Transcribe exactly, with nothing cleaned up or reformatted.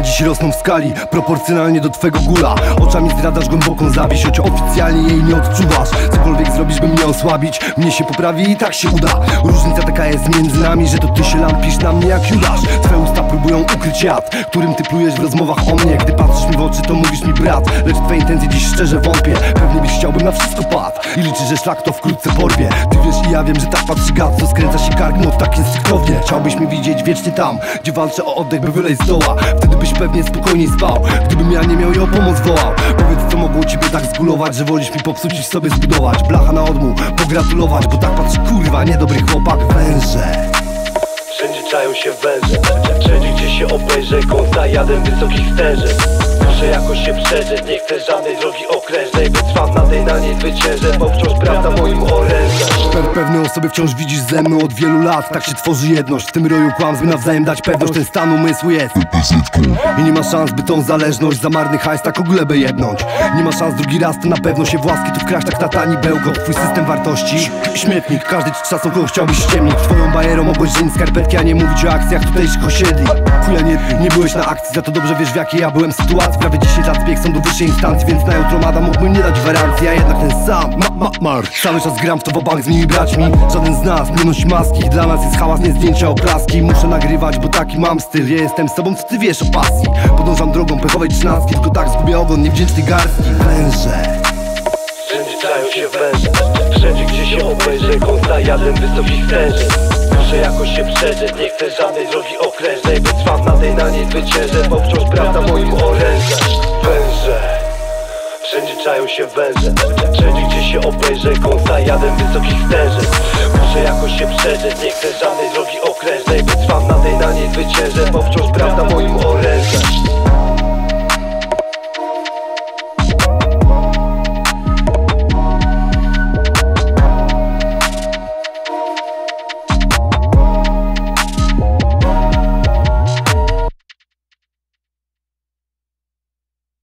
dziś rosną w skali, proporcjonalnie do twego gula. Oczami zdradzasz głęboką zawiść, choć oficjalnie jej nie odczuwasz. Cokolwiek zrobisz, by mnie osłabić, mnie się poprawi i tak się uda. Różnica taka jest między nami, że to ty się lampisz na mnie jak Judasz. Twoje usta próbują ukryć jad, którym ty plujesz w rozmowach o mnie. Gdy patrzysz mi w oczy, to mówisz mi brat, lecz twoje intencje dziś szczerze wątpię. Pewnie byś chciałbym na wszystko padł i liczysz, że szlak to wkrótce porwie. Ty wiesz i ja wiem, że tak patrzy gad, co skręca się kark, no tak instynktownie. Chciałbyś mnie widzieć wiecznie tam, gdzie walczę o oddech, by wyleć z doła. Wtedy byś pewnie spokojniej spał, gdybym ja nie miał i o pomoc wołał. Powiedz, co mogło ciebie tak zgulować, że wolisz mi popsuć i sobie zbudować. Blacha na odmu, pogratulować, bo tak patrzy kurwa, niedobry chłopak. Węże wszędzie czają się węże, wszędzie gdzie się obejrzę, kąta jadem wysokich stężeń. Muszę jakoś się przeżyć, nie chcę żadnej drogi okrężnej. Wytrwam na tej, na niej zwyciężę, bo wciąż prawda moim orężem. Pewne osoby wciąż widzisz ze mną od wielu lat, tak się tworzy jedność. W tym roju kłamstw, by nawzajem dać pewność, ten stan umysłu jest i nie ma szans, by tą zależność za marny hajs tak o glebę jebnąć. Nie ma szans drugi raz, to na pewno się właski tu wkraść tak na tani bełkot. Twój system wartości, śmietnik, każdy czasem kogo chciałbyś ściemnić. Twoją bajerą mogłeś żyć skarpetki, a nie mówić o akcjach tutejszych osiedli. Chuja nie, nie byłeś na akcji, za to dobrze wiesz w jakiej ja byłem sytuacji. Prawie dziesięć lat zbieg są do wyższej instancji, więc na jutro Mada mógłbym nie dać gwarancji. A jednak ten sam, ma, ma, mar cały czas gram w to bank z moimi braćmi. Żaden z nas nie nosi maski, dla nas jest hałas, nie zdjęcia, oklaski. Muszę nagrywać, bo taki mam styl, ja jestem sobą, co ty wiesz o pasji. Podążam drogą pechowej trzynastki, tylko tak zgubię ogon niewdzięcznej garstki. Węże wszędzie czają się węże, wszędzie gdzie się obejrzę, kąta jadem wysokich stężeń. Muszę jakoś się przeżyć, nie chcę żadnej drogi okrężnej. Wytrwam na tej, na niej zwyciężę, bo wciąż prawda moim orężem. Węże wszędzie czają się węże, wszędzie gdzie się obejrzę, kąta jadem wysokich stężeń. Muszę jakoś się przeżyć, nie chcę żadnej drogi okrężnej. Wytrwam na tej, na niej zwyciężę, bo wciąż prawda moim orężem.